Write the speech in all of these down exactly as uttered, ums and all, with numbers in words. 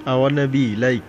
I wanna be like.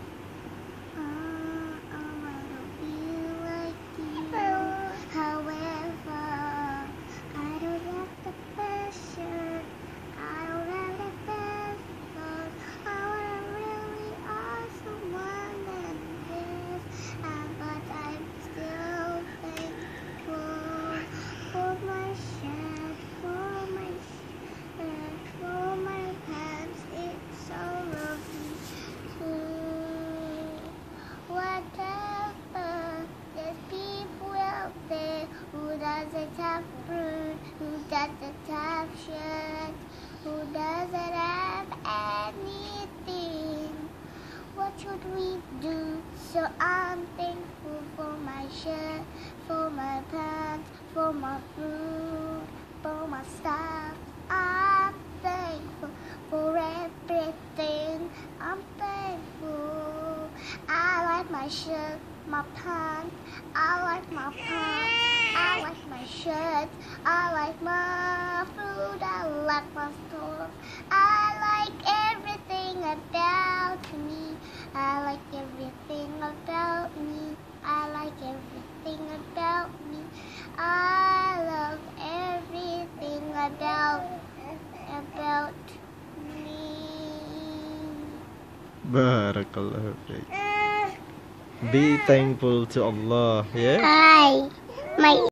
Who doesn't have fruit? Who doesn't have shirt? Who doesn't have anything? What should we do? So I'm thankful for my shirt, for my pants, for my food, for my stuff. I'm thankful for everything. I'm thankful. I like my shirt, my pants. I like my pants. I like my shirt, I like my food, I like my store. I like everything about me. I like everything about me. I like everything about me. I love everything about about me. Barakallah. Be thankful to Allah, yeah? Hi. My